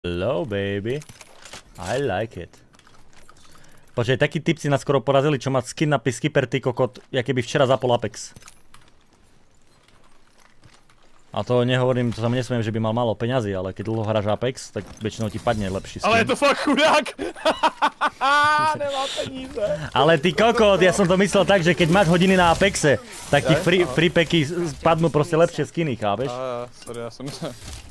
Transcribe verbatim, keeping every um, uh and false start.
Hello, baby. I like it. Počkej, takí typci nás skoro porazili, čo má skin na Skipper, ty kokot, jak keby včera zapol Apex. A to nehovorím, to sa nesmiem, že by mal málo peňazí, ale keď dlho hráš Apex, tak väčšinou ti padne lepší skin. Ale je to fakt chudák! Nemá peníze. Ale ty kokot, ja som to myslel tak, že keď máš hodiny na Apexe, tak ti free, free packy padnú proste lepšie skiny, chápeš? Á, sorry, ja som myslel.